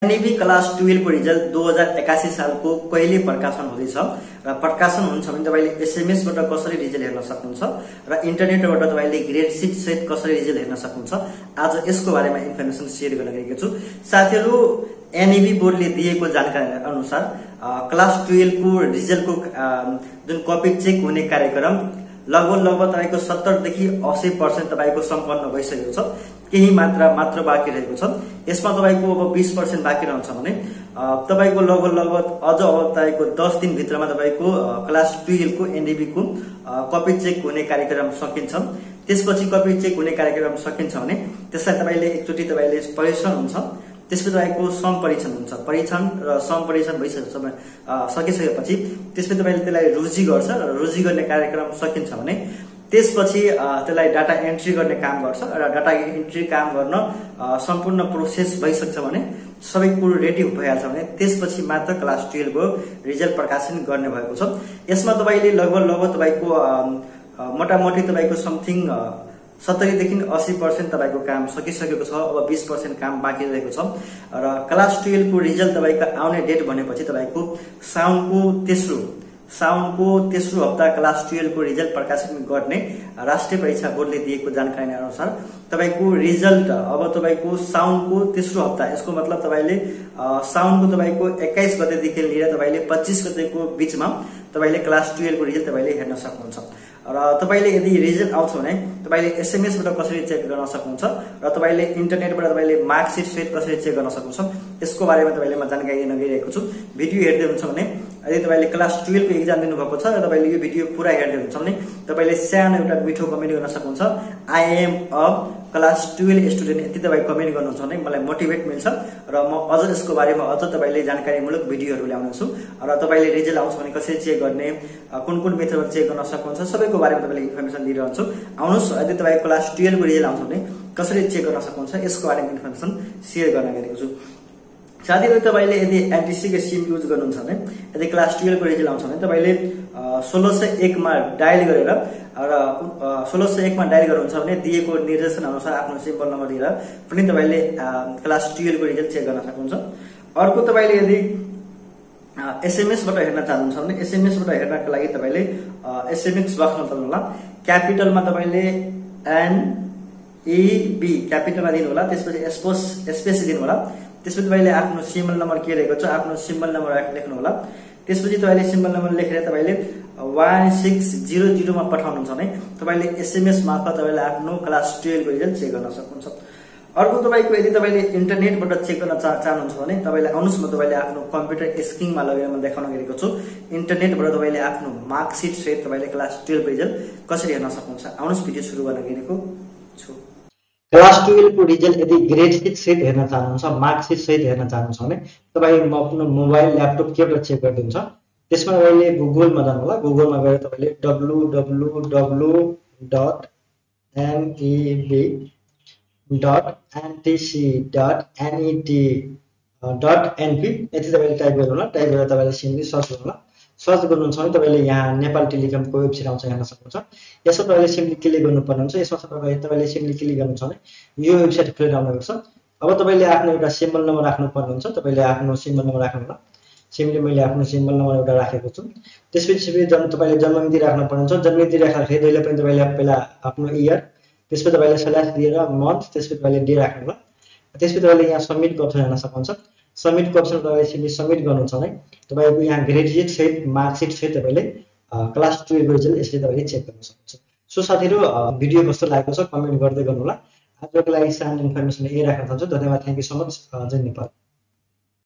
NEB class 12 को result 2081 सालको कहिले प्रकाशन हुँदैछ र प्रकाशन हुन्छ भने तपाईले एसएमएस बाट कसरी रिजल्ट हेर्न सक्नुहुन्छ र इन्टरनेटबाट तपाईले ग्रेड 6 सहित कसरी रिजल्ट हेर्न सक्नुहुन्छ। आज यसको बारेमा इन्फर्मेसन शेयर गर्न गएको छु। साथीहरु, NEB बोर्डले दिएको जानकारी अनुसार क्लास 12 को रिजल्टको जुन कपी चेक हुने कार्यक्रम लगभग तपाईको 70 देखि 80% तपाईको सम्पन्न भइसकेको छ। केही मात्र बाँकी रहेको छ। यसमा तपाईको अब 20% बाँकी रहन्छ भने तपाईको लगभग अझ अब तपाईको 10 दिन भित्रमा तपाईको क्लास 12 को NEB को कपी चेक हुने कार्यक्रम सकिन्छ। त्यसपछि कपी चेक हुने कार्यक्रम सकिन्छ भने त्यसलाई तपाईले एकचोटी तपाईले परीक्षण हुन्छ। त्यसपछि तपाईको सम परीक्षण हुन्छ। परीक्षण र सम परीक्षण सकिसकेपछि त्यसपछि तपाईले त्यसलाई रुजु गर्छ र रुजु गर्ने कार्यक्रम सकिन्छ भने त्यसपछि त्यसलाई डाटा एन्ट्री गर्ने काम गर्छ र डाटा एन्ट्री काम गर्न सम्पूर्ण प्रोसेस भइसक्छ भने सबै कुरो रेडी भइहाल्छ भने त्यसपछि मात्र क्लास 12 को रिजल्ट प्रकाशन गर्ने भएको छ। यसमा तपाईले लगभग तपाईको मोटामोटी तपाईको समथिङ 70 देखि 80% तपाईको काम सकिसकेको छ। अब 20% काम बाँकी रहेको छ र क्लास 12 को रिजल्ट तपाईको आउने डेट भनेपछि तपाईको साउनको तेस्रो हप्ता क्लास 12 को रिजल्ट प्रकाशन गर्ने राष्ट्रिय परीक्षा बोर्डले दिएको जानकारी अनुसार तपाईको रिजल्ट अब तपाईको साउनको तेस्रो हप्ता, यसको मतलब तपाईले साउनको तपाईको 21 गतेदेखि लिएर तपाईले 25 गतेको बीचमा तपाईले क्लास 12 को रिजल्ट तपाईले हेर्न सक्नुहुन्छ। र तपाईले यदि रिजल्ट आउँछ भने तपाईले एसएमएस बाट कसरी चेक गर्न सक्नुहुन्छ र तपाईले इन्टरनेटबाट तपाईले मार्कशीट सहित कसरी चेक गर्न सक्नुहुन्छ यसको बारेमा तपाईले म जानकारी दिन गइरहेको छु। भिडियो हेर्दै हुनुहुन्छ भने यदि तपाईले क्लास 12 को एक्जाम दिनु भएको छ र तपाईले यो भिडियो पुरा हेर्दै हुनुहुन्छ भने तपाईले सानो एउटा मिठो कमेन्ट गर्न सक्नुहुन्छ। I am a class 12 student यति तपाई कमेन्ट गर्नुहुन्छ भने मलाई मोटिभेट मिल्छ र म अझ यसको बारेमा अझ तपाईले जानकारीमूलक भिडियोहरु ल्याउने छु र तपाईले रिजल्ट आउँछ भने कसरी चेक गर्ने, कुन मेथडबाट चेक गर्न सक्नुहुन्छ सबैको बारेमा तपाईले इन्फर्मेसन दिइरहन्छु। आउनुस्, यदि तपाई क्लास 12 को रिजल्ट आउँछ भने कसरी चेक गर्न सक्नुहुन्छ यसको बारेमा इन्फर्मेसन शेयर गर्न गएको छु। साथीहरु, तपाईले यदि एनटीसी को सिम युज गर्नुहुन्छ भने यदि क्लास 12 को रिजल्ट आउँछ भने तपाईले 1601 मा डायल गरेर र 1601 मा डायल गर्नुहुन्छ भने दिएको निर्देशन अनुसार आफ्नो सिम्बल नम्बर दिएर पनि तपाईले क्लास 12 को रिजल्ट चेक गर्न सक्नुहुन्छ। अर्को तपाईले यदि एसएमएस बाट हेर्न चाहनुहुन्छ भने एसएमएस बाट हेर्नका लागि तपाईले एसएमएस बक्समा तल्लो होला क्यापिटलमा तपाईले NEB क्यापिटलमा दिनु होला, त्यसपछि स्पेस दिनु होला। त्यसपछि तपाईले आफ्नो सिम्बल नम्बर के रहेको छ आफ्नो सिम्बल नम्बर लेख्नु होला। त्यसपछि तपाईले सिम्बल नम्बर लेखेर तपाईले 1600 मा पठाउनुहुन्छ भने तपाईले एसएमएस मार्फत तपाईले आफ्नो क्लास 12 को रिजल्ट चेक गर्न सक्नुहुन्छ। अर्को तपाईको यदि तपाईले इन्टरनेटबाट चेक गर्न चाहनुहुन्छ भने तपाईले आउनुस्, म तपाईले आफ्नो कम्प्युटर स्क्रिनमा लगेर म देखाउन गएको छु। इन्टरनेटबाट तपाईले आफ्नो मार्कशीट सहित तपाईले क्लास 12 को रिजल्ट कसरी हेर्न सक्नुहुन्छ। आउनुस्, भिडियो सुरु गर्न गएको छु। क्लास 12 को रिजल्ट यदि ग्रेड 6 सहित हेर्न चाहनुहुन्छ, मार्कशीट सहित हेर्न चाहनुहुन्छ भने तपाई आफ्नो मोबाइल ल्यापटप केबाट चेक गर्नुहुन्छ। त्यसमा तपाईले गुगलमा जानु होला। गुगलमा गएर तपाईले www.ntc.net.np यति तपाईले टाइप गर्नु होला। टाइप गरेर तपाईले सिम्पली सर्च गर्नु होला। सर्च गर्नुहुन्छ भने तपाईले यहाँ नेपाल टेलिकमको वेबसाइट आउँछ, हेर्न सक्नुहुन्छ। यसमा तपाईले सिम्पली क्लिक गर्नुपर्ने हुन्छ। यसमा तपाईले सिम्पली क्लिक गर्नुहुन्छ भने यो वेबसाइट खुलेर आउनुहुन्छ। अब तपाईले आफ्नो एउटा सिम्बल नम्बर राख्नुपर्ने हुन्छ। तपाईले आफ्नो सिम्बल नम्बर राख्नु होला। सिम्पली मैले आफ्नो सिम्बल नम्बर एउटा राखेको छु। त्यसपछि तपाईले जन्म मिति राख्नुपर्ने हुन्छ। जन्म मिति राख्दाखेरि दैले पनि तपाईले पहिला आफ्नो इयर, त्यसपछि तपाईले स्ल्यास दिएर मन्थ, त्यसपछि तपाईले डे राख्नु होला। त्यसपछि तपाईले यहाँ सबमिट को अप्सन हेर्न सक्नुहुन्छ। सबमिट को अप्सन तपाईले सिम्पली सबमिट गर्नुहुन्छ भने तपाईको यहाँ ग्रेड 6 सहित मार्कशीट सहित तपाईले क्लास 12 को रिजल्ट यसले तपाईले चेक गर्न सक्नुहुन्छ। सो साथीहरु, भिडियो कस्तो लागेको छ कमेन्ट गर्दै गर्नु होला। आजको लागि सानो इन्फर्मेसन यही राख्न चाहन्छु। धन्यवाद। Thank you so much. जय नेपाल।